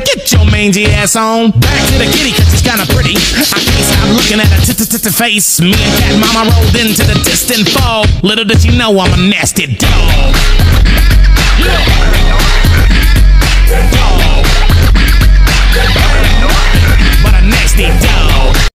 Get your mangy ass on. Back to the kitty, cause she's kinda pretty. I can't stop looking at her face. Me and Cat Mama rolled into the distant fall. Little did she know I'm a nasty dog.